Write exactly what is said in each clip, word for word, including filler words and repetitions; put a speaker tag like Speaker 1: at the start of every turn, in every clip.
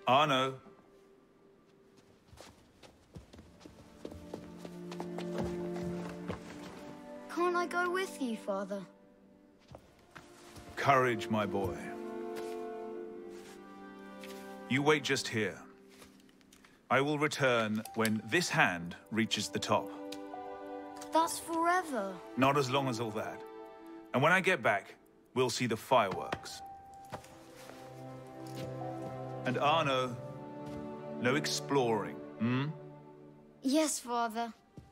Speaker 1: Arno.
Speaker 2: Can't I go with you, Father?
Speaker 1: Courage, my boy. You wait just here. I will return when this hand reaches the top.
Speaker 2: That's forever.
Speaker 1: Not as long as all that. And when I get back, we'll see the fireworks. And Arno, no exploring, hmm?
Speaker 2: Yes, Father.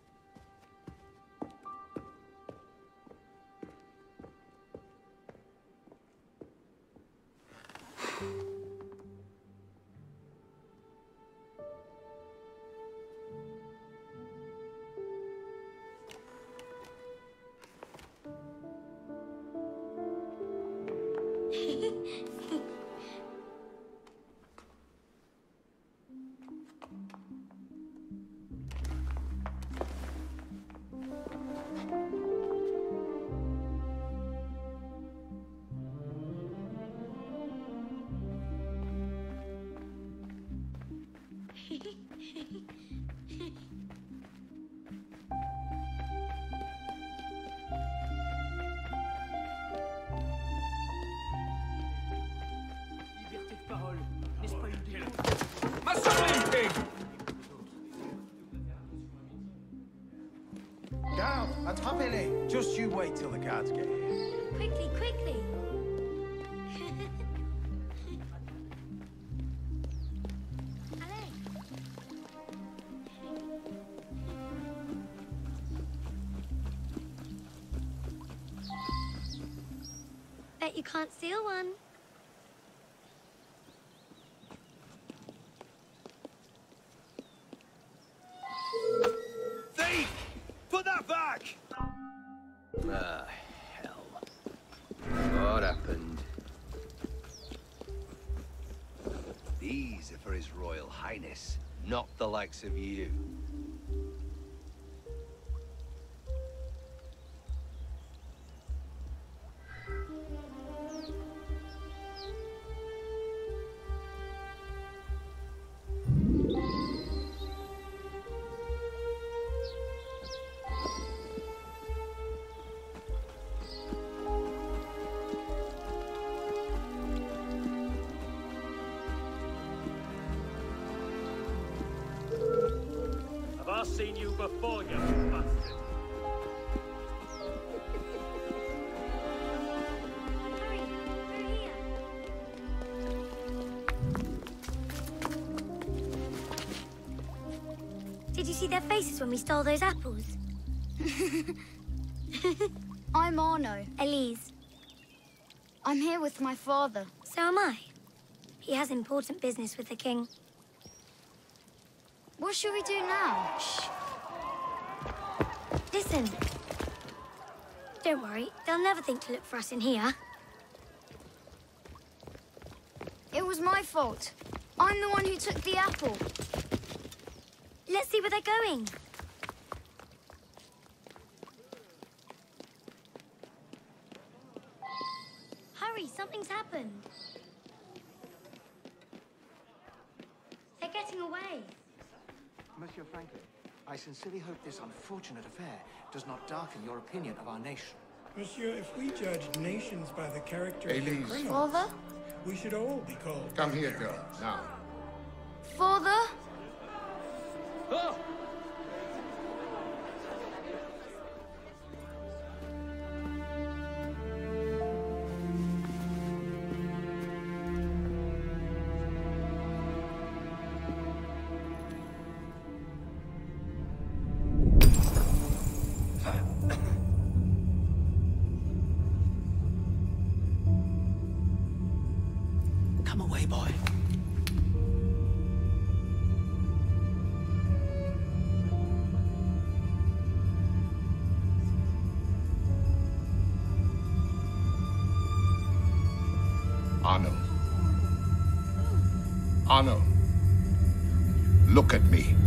Speaker 3: Just you wait till the guards get here.
Speaker 2: Quickly, quickly. Bet you can't steal one.
Speaker 1: Thief! Put that back!
Speaker 4: Ah, hell. What happened? These are for His Royal Highness, not the likes of you.
Speaker 5: I've seen you before, you bastard.
Speaker 2: Hurry, they're here.
Speaker 6: Did you see their faces when we stole those apples?
Speaker 2: I'm Arno.
Speaker 6: Élise.
Speaker 2: I'm here with my father.
Speaker 6: So am I. He has important business with the king.
Speaker 2: What should we do now?
Speaker 6: Shh. Listen. Don't worry, they'll never think to look for us in here.
Speaker 2: It was my fault. I'm the one who took the apple.
Speaker 6: Let's see where they're going. Hurry, something's happened. They're getting away.
Speaker 3: Monsieur Franklin, I sincerely hope this unfortunate affair does not darken your opinion of our nation.
Speaker 7: Monsieur, if we judged nations by the character of their
Speaker 8: Élise.
Speaker 7: criminals,
Speaker 2: Father?
Speaker 7: we should all be called.
Speaker 8: Come here, girl, now.
Speaker 2: Father?
Speaker 4: Oh!
Speaker 3: Come away, boy.
Speaker 8: Arno. Arno. Look at me.